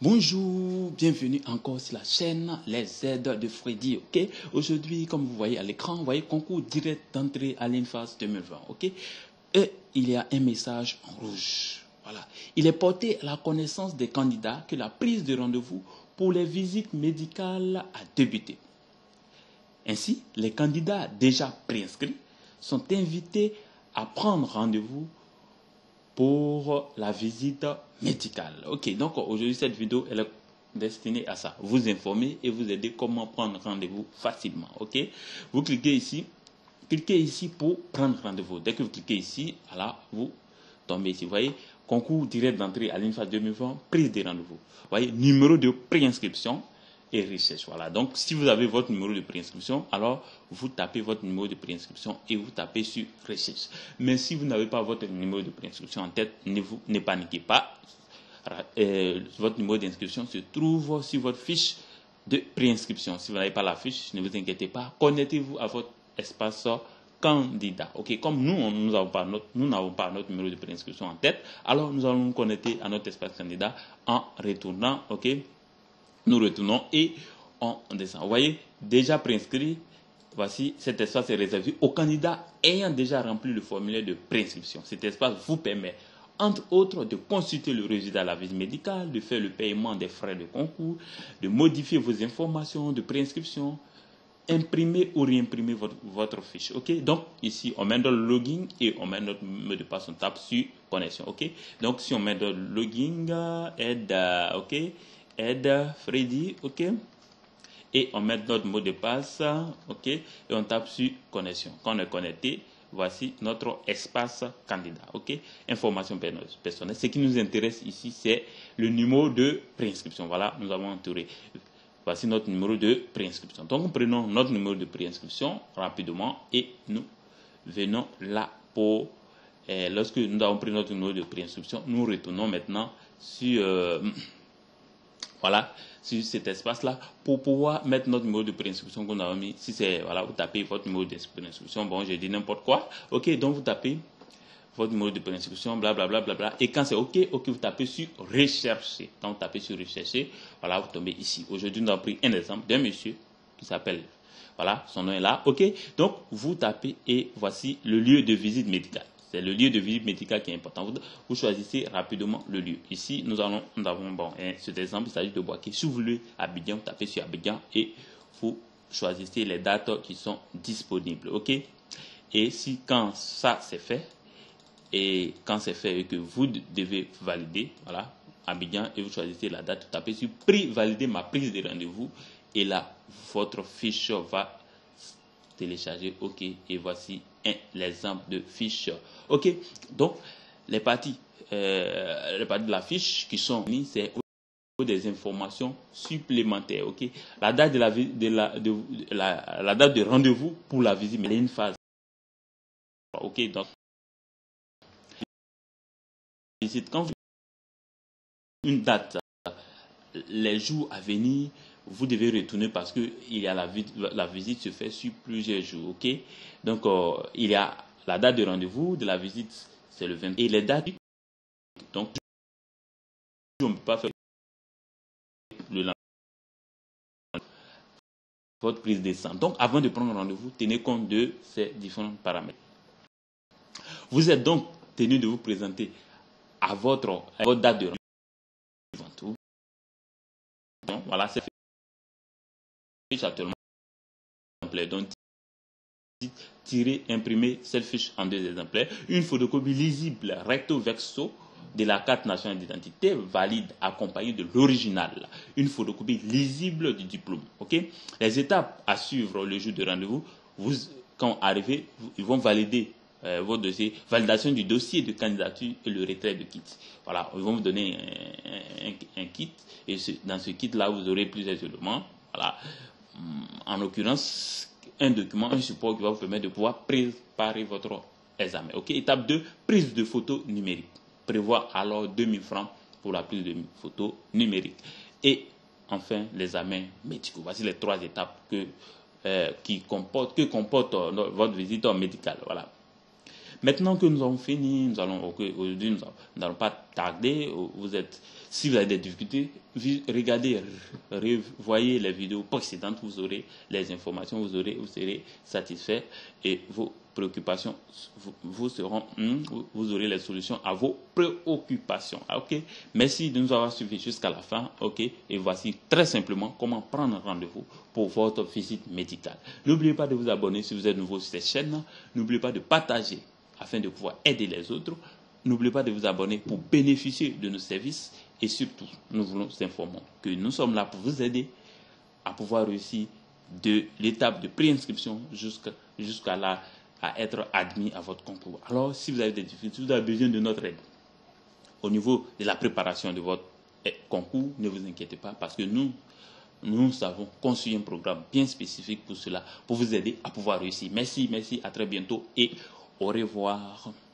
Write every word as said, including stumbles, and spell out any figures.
Bonjour, bienvenue encore sur la chaîne Les Aides de Freddy, ok. Aujourd'hui, comme vous voyez à l'écran, vous voyez concours direct d'entrée à l'INFAS deux mille vingt, ok. Et il y a un message en rouge, voilà. Il est porté à la connaissance des candidats que la prise de rendez-vous pour les visites médicales a débuté. Ainsi, les candidats déjà préinscrits sont invités à prendre rendez-vous pour la visite médicale. Ok, donc aujourd'hui cette vidéo elle est destinée à ça, vous informer et vous aider comment prendre rendez-vous facilement. Ok, vous cliquez ici, cliquez ici pour prendre rendez-vous. Dès que vous cliquez ici, voilà, vous tombez ici. Vous voyez, concours direct d'entrée à l'INFAS deux mille vingt, prise de rendez-vous. Vous voyez, numéro de préinscription et recherche. Voilà. Donc, si vous avez votre numéro de préinscription, alors vous tapez votre numéro de préinscription et vous tapez sur recherche. Mais si vous n'avez pas votre numéro de préinscription en tête, ne vous ne paniquez pas. Euh, votre numéro d'inscription se trouve sur votre fiche de préinscription. Si vous n'avez pas la fiche, ne vous inquiétez pas. Connectez-vous à votre espace candidat. Ok, comme nous, nous n'avons pas notre, nous n'avons pas notre numéro de préinscription en tête, alors nous allons nous connecter à notre espace candidat en retournant. Ok. Nous retournons et on descend. Vous voyez, déjà préinscrit, voici, cet espace est réservé aux candidats ayant déjà rempli le formulaire de préinscription. Cet espace vous permet, entre autres, de consulter le résultat de la visite médicale, de faire le paiement des frais de concours, de modifier vos informations de préinscription, imprimer ou réimprimer votre, votre fiche. Ok, donc ici on met dans le login et on met notre mot de passe, on tape sur connexion. Ok, donc si on met dans le login, aide, ok, aide Freddy, ok, et on met notre mot de passe, ok, et on tape sur connexion. Quand on est connecté, voici notre espace candidat, ok, information personnelle. Ce qui nous intéresse ici, c'est le numéro de préinscription. Voilà, nous avons entouré. Voici notre numéro de préinscription. Donc, prenons notre numéro de préinscription rapidement et nous venons là pour, eh, lorsque nous avons pris notre numéro de préinscription, nous retournons maintenant sur, euh, voilà, sur cet espace-là pour pouvoir mettre notre numéro de préinscription qu'on a mis. Si c'est, voilà, vous tapez votre numéro de préinscription, bon, j'ai dit n'importe quoi. Ok, donc vous tapez votre numéro de préinscription, blablabla, bla, bla, bla, et quand c'est OK, OK, vous tapez sur rechercher. Quand vous tapez sur rechercher, voilà, vous tombez ici. Aujourd'hui, nous avons pris un exemple d'un monsieur qui s'appelle, voilà, son nom est là, OK. Donc, vous tapez et voici le lieu de visite médicale. C'est le lieu de visite médicale qui est important. Vous, vous choisissez rapidement le lieu. Ici, nous allons, nous avons, bon, hein, cet exemple, il s'agit de Boaké. Si vous voulez Abidjan, vous tapez sur Abidjan et vous choisissez les dates qui sont disponibles, OK. Et si, quand ça c'est fait, et quand c'est fait et que vous devez valider, voilà, Abidjan, et vous choisissez la date, vous tapez sur prix, valider ma prise de rendez-vous, et là, votre fiche va télécharger, ok, et voici un l'exemple de fiche, ok. Donc, les parties, euh, les parties de la fiche qui sont mises, c'est des informations supplémentaires, ok. La date de la, de la, de, la, la date de rendez-vous pour la visite, mais il y a une phase, ok, donc, quand vous une date, les jours à venir, vous devez retourner parce que il y a la, la visite se fait sur plusieurs jours, ok. Donc euh, il y a la date de rendez-vous de la visite, c'est le vingt et les dates. Donc on ne peut pas faire le lendemain, votre prise de sang. Donc avant de prendre rendez-vous, tenez compte de ces différents paramètres. Vous êtes donc tenu de vous présenter à votre, à votre date de rendez-vous. Donc voilà, c'est fiche actuellement. Donc tirer, imprimer cette fiche en deux exemplaires, une photocopie lisible recto verso de la carte nationale d'identité valide accompagnée de l'original, une photocopie lisible du diplôme. Ok, les étapes à suivre le jour de rendez-vous, vous quand arrivez, ils vont valider euh, votre dossier, validation du dossier de candidature et le retrait de kit. Voilà, ils vont vous donner un, un, un kit et ce, dans ce kit là vous aurez plusieurs éléments. Voilà, en l'occurrence un document, un support qui va vous permettre de pouvoir préparer votre examen. Ok, étape deux, prise de photo numérique. Prévoir alors deux mille francs pour la prise de photo numérique. Et enfin, l'examen médical. Voici les trois étapes que, euh, qui comportent, que comporte euh, votre visite médicale. Voilà. Maintenant que nous avons fini, nous allons aujourd'hui, nous n'allons pas tarder. Vous êtes, si vous avez des difficultés, regardez, voyez les vidéos précédentes, vous aurez les informations, vous aurez, vous serez satisfait et vos préoccupations, vous, vous seront, vous aurez les solutions à vos préoccupations. Ok, merci de nous avoir suivis jusqu'à la fin. Ok, et voici très simplement comment prendre rendez-vous pour votre visite médicale. N'oubliez pas de vous abonner si vous êtes nouveau sur cette chaîne. N'oubliez pas de partager afin de pouvoir aider les autres. N'oubliez pas de vous abonner pour bénéficier de nos services. Et surtout, nous voulons vous informer que nous sommes là pour vous aider à pouvoir réussir de l'étape de préinscription jusqu'à jusqu'à là, à être admis à votre concours. Alors, si vous avez des difficultés, si vous avez besoin de notre aide au niveau de la préparation de votre concours, ne vous inquiétez pas parce que nous, nous avons conçu un programme bien spécifique pour cela, pour vous aider à pouvoir réussir. Merci, merci, à très bientôt et au revoir.